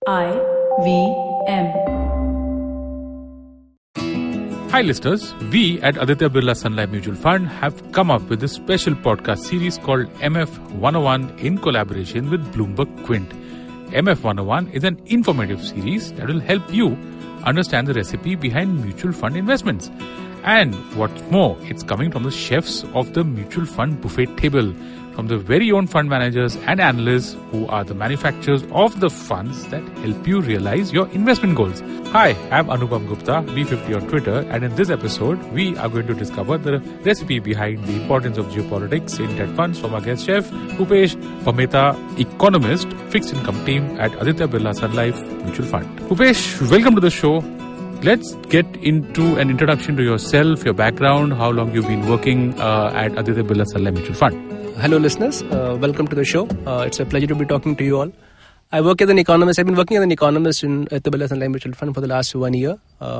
IVM. Hi listeners, we at Aditya Birla Sun Life Mutual Fund have come up with a special podcast series called MF101 in collaboration with Bloomberg Quint. MF101 is an informative series that will help you understand the recipe behind mutual fund investments. And what's more, it's coming from the chefs of the mutual fund buffet table, from the very own fund managers and analysts who are the manufacturers of the funds that help you realize your investment goals. Hi, I'm Anupam Gupta, B50 on Twitter, and in this episode, we are going to discover the recipe behind the importance of Geo-Politics in debt funds from our guest chef, Bhupesh Bameta, Economist, fixed income team at Aditya Birla Sun Life Mutual Fund. Bhupesh, welcome to the show. Let's get into an introduction to yourself, your background, how long you've been working at Aditya Birla Sun Life Mutual Fund. Hello listeners, welcome to the show. It's a pleasure to be talking to you all. I work as an economist. I've been working as an economist in the Birla Sun Life Mutual Fund for the last 1 year.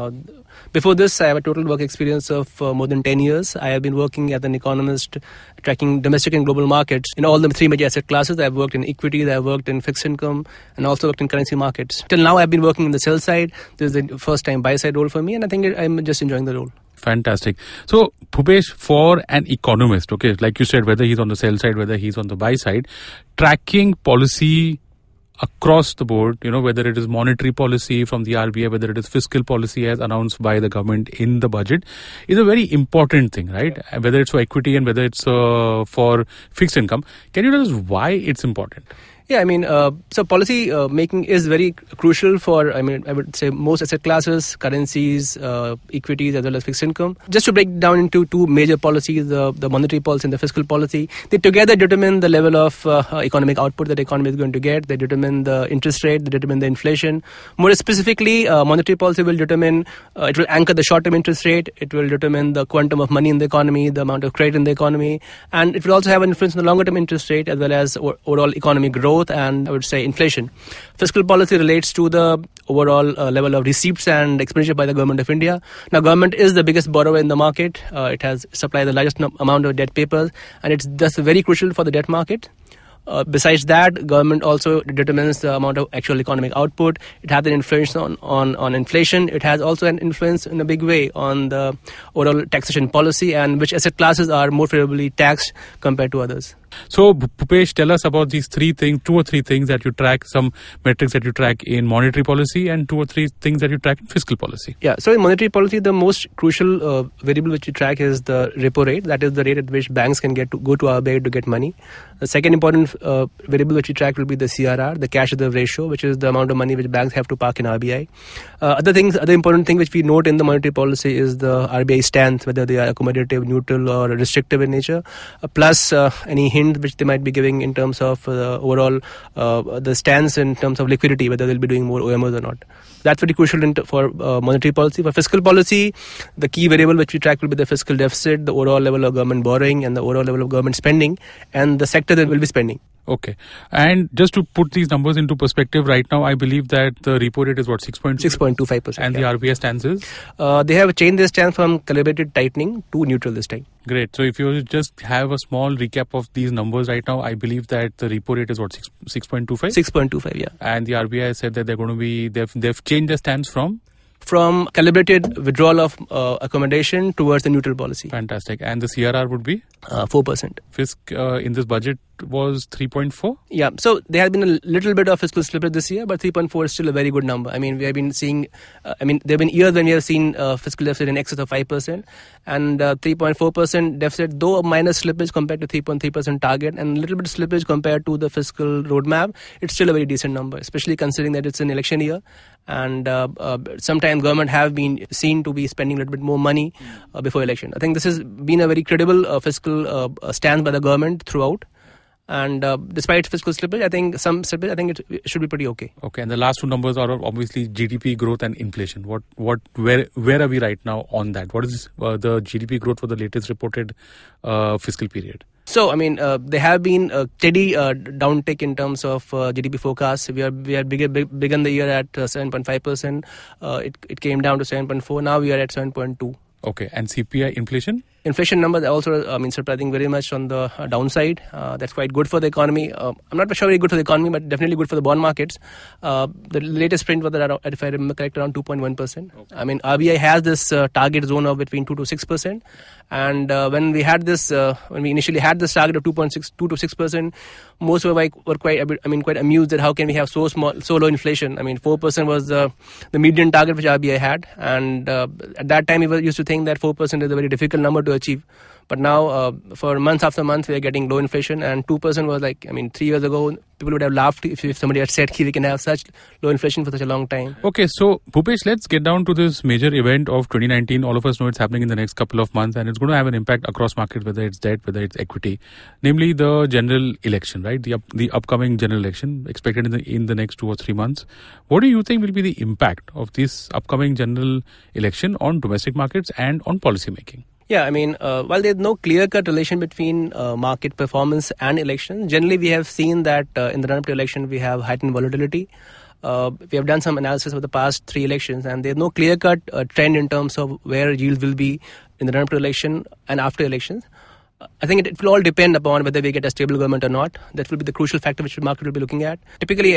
Before this, I have a total work experience of more than 10 years. I have been working as an economist, tracking domestic and global markets in all the three major asset classes. I've worked in equities, I've worked in fixed income, and also worked in currency markets. Till now, I've been working in the sell side. This is the first time buy side role for me, and I think I'm just enjoying the role. Fantastic. So, Bhupesh, for an economist, okay, like you said, whether he's on the sell side, whether he's on the buy side, tracking policy across the board, whether it is monetary policy from the RBI, whether it is fiscal policy as announced by the government in the budget, is a very important thing, right? Yeah. Whether it's for equity and whether it's for fixed income. Can you tell us why it's important? Yeah, so policy making is very crucial for, I would say most asset classes, currencies, equities, as well as fixed income. Just to break down into two major policies, the monetary policy and the fiscal policy, they together determine the level of economic output that the economy is going to get. They determine the interest rate, they determine the inflation. More specifically, monetary policy will determine, it will anchor the short-term interest rate, it will determine the quantum of money in the economy, the amount of credit in the economy, and it will also have an influence on the longer-term interest rate as well as overall economic growth and I would say inflation. Fiscal policy relates to the overall level of receipts and expenditure by the government of India. Now, government is the biggest borrower in the market. It has supplied the largest amount of debt papers, and it's thus very crucial for the debt market. Besides that, government also determines the amount of actual economic output. It has an influence on inflation. It has also an influence in a big way on the overall taxation policy and which asset classes are more favorably taxed compared to others. So, Bhupesh, tell us about these two or three things that you track, some metrics that you track in monetary policy and two or three things that you track in fiscal policy. Yeah, so in monetary policy, the most crucial variable which we track is the repo rate. That is the rate at which banks can go to RBI to get money. The second important variable which we track will be the CRR, the cash reserve ratio, which is the amount of money which banks have to park in RBI. Other important thing which we note in the monetary policy is the RBI stance, whether they are accommodative, neutral or restrictive in nature, plus any hint which they might be giving in terms of overall the stance in terms of liquidity, whether they'll be doing more OMOs or not. That's very crucial for monetary policy. For fiscal policy, the key variable which we track will be the fiscal deficit, the overall level of government borrowing and the overall level of government spending and the sector that will be spending. Okay. And just to put these numbers into perspective, right now, I believe that the repo rate is 6.25%. And the RBI stance is? They have changed their stance from calibrated tightening to neutral this time. Great. So if you just have a small recap of these numbers right now, I believe that the repo rate is 6.25? 6.25, yeah. And the RBI said that they've changed their stance from calibrated withdrawal of accommodation towards the neutral policy. Fantastic. And the CRR would be? 4%. Fisc in this budget was 3.4? Yeah, so there has been a little bit of fiscal slippage this year, but 3.4 is still a very good number. We have been seeing, there have been years when we have seen fiscal deficit in excess of 5% and 3.4% deficit, though a minor slippage compared to 3.3% target and a little bit of slippage compared to the fiscal roadmap, it's still a very decent number, especially considering that it's an election year and sometimes government have been seen to be spending a little bit more money before election. I think this has been a very credible fiscal stance by the government throughout. And despite fiscal slippage, I think it should be pretty okay. Okay, and the last two numbers are obviously GDP growth and inflation. Where are we right now on that? What is the GDP growth for the latest reported fiscal period? So, there have been a steady downtick in terms of GDP forecasts. We had begun the year at 7.5%. It came down to 7.4. Now we are at 7.2. Okay, and CPI inflation? Inflation numbers are also, surprising very much on the downside. That's quite good for the economy. I'm not sure very good for the economy, but definitely good for the bond markets. The latest print was around, if I remember correct, around 2.1%. Okay. RBI has this target zone of between 2 to 6%. And when we initially had this target of 2 to 6%, most were quite amused at how can we have so low inflation. 4% was the median target which RBI had, and at that time we used to think that 4% is a very difficult number to achieve. But now, for month after month, we are getting low inflation, and 2% was 3 years ago, people would have laughed if somebody had said we can have such low inflation for such a long time. Okay, so Bhupesh, let's get down to this major event of 2019. All of us know it's happening in the next couple of months, and it's going to have an impact across markets, whether it's debt, whether it's equity, namely the general election, right? The upcoming general election expected in the next 2 or 3 months. What do you think will be the impact of this upcoming general election on domestic markets and on policy making? Yeah, while there's no clear-cut relation between market performance and elections, generally we have seen that in the run-up to election we have heightened volatility. We have done some analysis of the past 3 elections, and there's no clear-cut trend in terms of where yields will be in the run-up to election and after elections. I think it will all depend upon whether we get a stable government or not. That will be the crucial factor which the market will be looking at. Typically,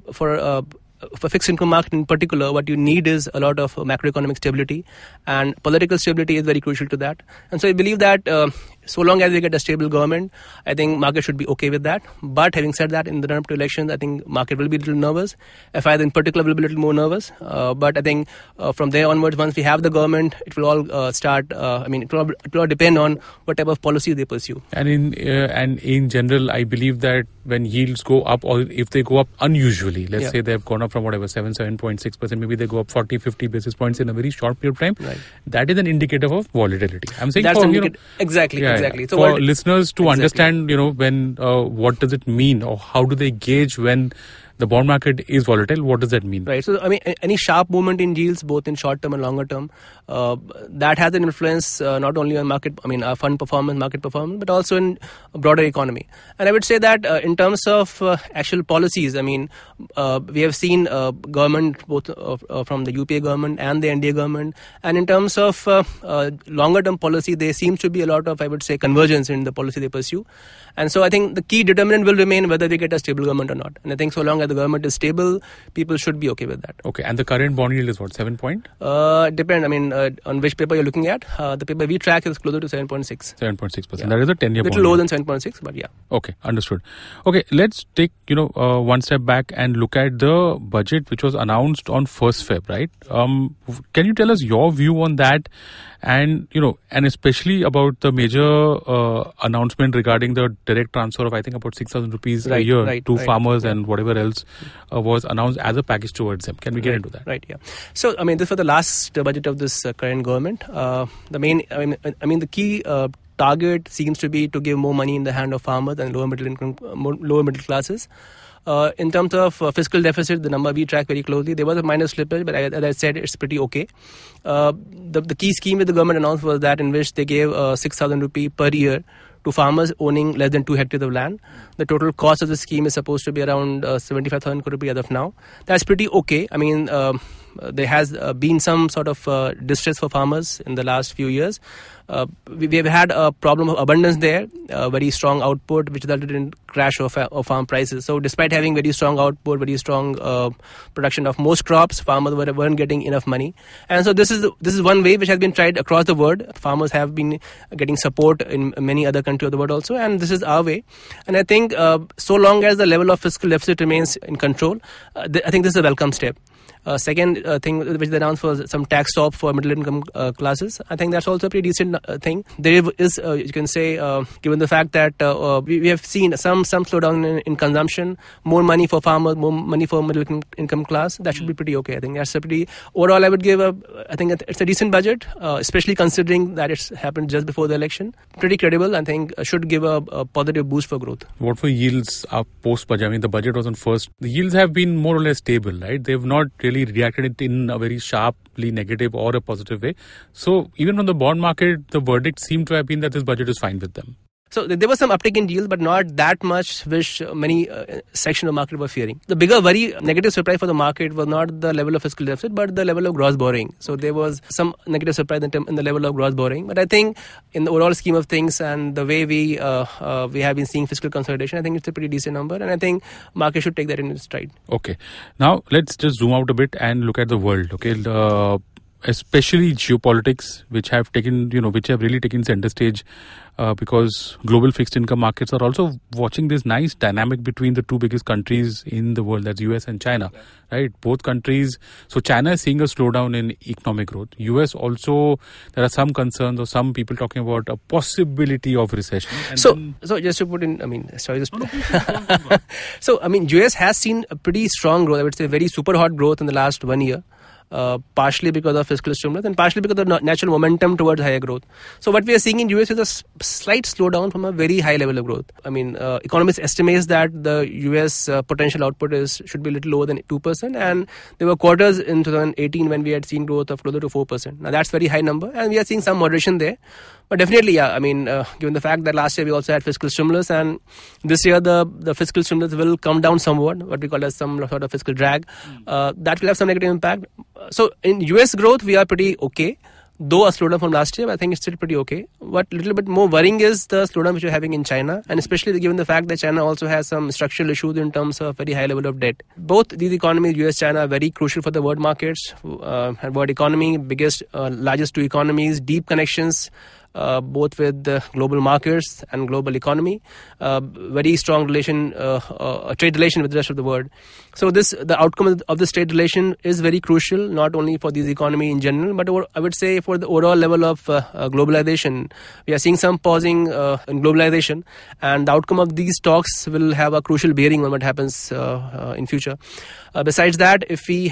for fixed income market in particular, what you need is a lot of macroeconomic stability, and political stability is very crucial to that. And so I believe that so long as we get a stable government, I think market should be okay with that. But having said that, in the run-up to elections, I think market will be a little nervous. FIs in particular will be a little more nervous. But I think from there onwards, once we have the government, it will all start. It will all depend on what type of policy they pursue. And in general, I believe that when yields go up, or if they go up unusually, let's say they've gone up from 7.6%, maybe they go up 40, 50 basis points in a very short period of time. Right. That is an indicator of volatility. I'm saying exactly. So for listeners to understand, when what does it mean, or how do they gauge when the bond market is volatile? What does that mean? Right. So, any sharp movement in yields, both in short term and longer term, that has an influence not only on market performance, but also in a broader economy. And I would say that in terms of actual policies, we have seen government, both from the UPA government and the NDA government. And in terms of longer term policy, there seems to be a lot of, I would say, convergence in the policy they pursue. And so I think the key determinant will remain whether we get a stable government or not. And I think so long as the government is stable, people should be okay with that. Okay, and the current bond yield is what, 7 point? Depend, on which paper you're looking at. The paper we track is closer to 7.6. 7.6%. Yeah. That is a 10-year bond. Little lower than 7.6, but yeah. Okay, understood. Okay, let's take, one step back and look at the budget which was announced on 1st Feb, right? Can you tell us your view on that? And, and especially about the major announcement regarding the direct transfer of, I think, about 6,000 rupees a year to farmers and whatever else was announced as a package towards them. Can we get into that? Right, yeah. So, this was the last budget of this current government. The key target seems to be to give more money in the hand of farmers and lower middle classes. In terms of fiscal deficit, the number we track very closely, there was a minor slippage, but as I said, it's pretty okay. The key scheme that the government announced was that in which they gave 6,000 rupee per year to farmers owning less than 2 hectares of land. The total cost of the scheme is supposed to be around 75,000 crore rupees as of now. That's pretty okay. There has been some sort of distress for farmers in the last few years. We have had a problem of abundance there, very strong output, which resulted in crash of farm prices. So despite having very strong output, very strong production of most crops, farmers weren't getting enough money. And so this is one way which has been tried across the world. Farmers have been getting support in many other countries of the world also, and this is our way. And I think so long as the level of fiscal deficit remains in control, I think this is a welcome step. Second thing which they announced was some tax stop for middle income classes. I think that's also a pretty decent thing. There is, you can say, given the fact that we have seen some slowdown in consumption, more money for farmers, more money for middle income class, that should be pretty okay. I think that's a pretty, overall I would give I think it's a decent budget, especially considering that it's happened just before the election. Pretty credible, I think should give a positive boost for growth. What were yields post-budget? The budget was on first. The yields have been more or less stable, right? They've not really reacted it in a very sharply negative or a positive way. So even from the bond market, the verdict seemed to have been that this budget is fine with them. So there was some uptick in yield, but not that much, which many section of the market were fearing. The bigger worry, negative surprise for the market was not the level of fiscal deficit, but the level of gross borrowing. So there was some negative surprise in the level of gross borrowing. But I think in the overall scheme of things and the way we have been seeing fiscal consolidation, I think it's a pretty decent number, and I think market should take that in its stride. Okay. Now let's just zoom out a bit and look at the world. Okay. Especially geopolitics, which have really taken center stage because global fixed income markets are also watching this nice dynamic between the two biggest countries in the world, that's US and China, right? Both countries. So China is seeing a slowdown in economic growth. US also, there are some concerns or some people talking about a possibility of recession. So just to put in, US has seen a pretty strong growth, I would say very super hot growth in the last 1 year. Partially because of fiscal stimulus and partially because of the natural momentum towards higher growth. So what we are seeing in US is a slight slowdown from a very high level of growth. Economists estimates that the US potential output should be a little lower than 2%, and there were quarters in 2018 when we had seen growth of closer to 4%. Now that's very high number, and we are seeing some moderation there. But definitely, given the fact that last year we also had fiscal stimulus, and this year the fiscal stimulus will come down somewhat, what we call as some sort of fiscal drag, that will have some negative impact. So in US growth, we are pretty okay. Though a slowdown from last year, I think it's still pretty okay. What a little bit more worrying is the slowdown which we're having in China, and especially given the fact that China also has some structural issues in terms of very high level of debt. Both these economies, US, China, are very crucial for the world markets. World economy, largest two economies, deep connections, both with the global markets and global economy, very strong trade relation with the rest of the world. So the outcome of this trade relation is very crucial, not only for this economy in general, but I would say for the overall level of globalization. We are seeing some pausing in globalization, and the outcome of these talks will have a crucial bearing on what happens in future. Besides that, if we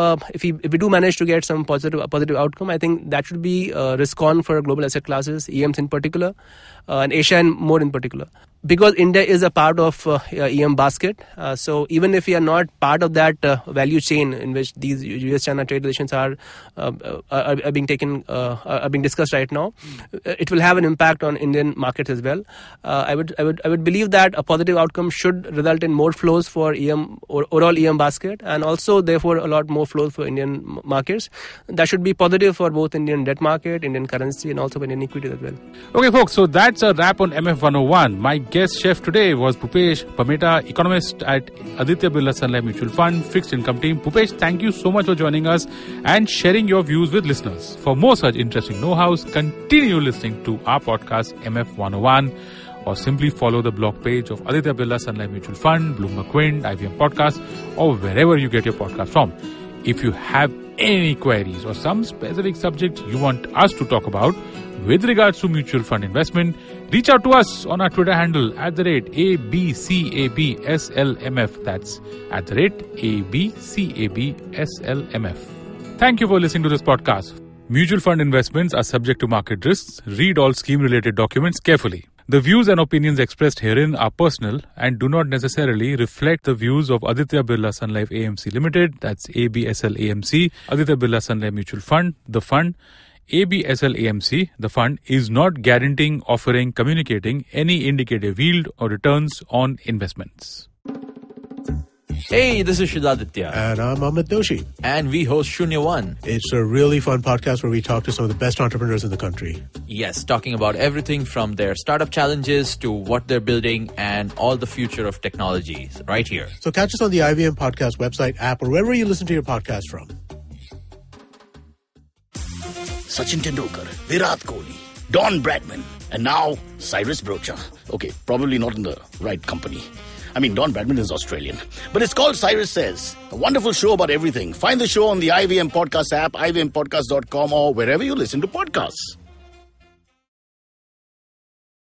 do manage to get some positive outcome, I think that should be risk on for global asset classes, EMs in particular, and Asia and more in particular. Because India is a part of EM basket, so even if we are not part of that value chain in which these US-China trade relations are being discussed right now, it will have an impact on Indian markets as well. I would believe that a positive outcome should result in more flows for EM or overall EM basket, and also therefore a lot more flows for Indian markets. That should be positive for both Indian debt market, Indian currency, and also for Indian equity as well. Okay, folks. So that's a wrap on MF101. My guest chef today was Bhupesh Bameta, economist at Aditya Birla Sun Life Mutual Fund fixed income team. Bhupesh, thank you so much for joining us and sharing your views with listeners. For more such interesting know-hows, continue listening to our podcast MF101, or simply follow the blog page of Aditya Birla Sun Life Mutual Fund, Bloomberg Quint, IVM Podcast, or wherever you get your podcast from. If you have any queries or some specific subject you want us to talk about with regards to mutual fund investment, reach out to us on our Twitter handle @ABCABSLMF. That's @ABCABSLMF. Thank you for listening to this podcast. Mutual fund investments are subject to market risks. Read all scheme-related documents carefully. The views and opinions expressed herein are personal and do not necessarily reflect the views of Aditya Birla Sun Life AMC Limited, that's ABSL AMC, Aditya Birla Sun Life Mutual Fund, the fund. ABSL AMC, the fund, is not guaranteeing, offering, communicating any indicative yield or returns on investments. Hey, this is Aditya. And I'm Amit Doshi. And we host Shunya One. It's a really fun podcast where we talk to some of the best entrepreneurs in the country. Yes, talking about everything from their startup challenges to what they're building and all the future of technologies right here. So catch us on the IVM Podcast website, app, or wherever you listen to your podcast from. Sachin Tendulkar, Virat Kohli, Don Bradman, and now Cyrus Brocha. Okay, probably not in the right company. I mean, Don Bradman is Australian. But it's called Cyrus Says, a wonderful show about everything. Find the show on the IVM Podcast app, ivmpodcast.com, or wherever you listen to podcasts.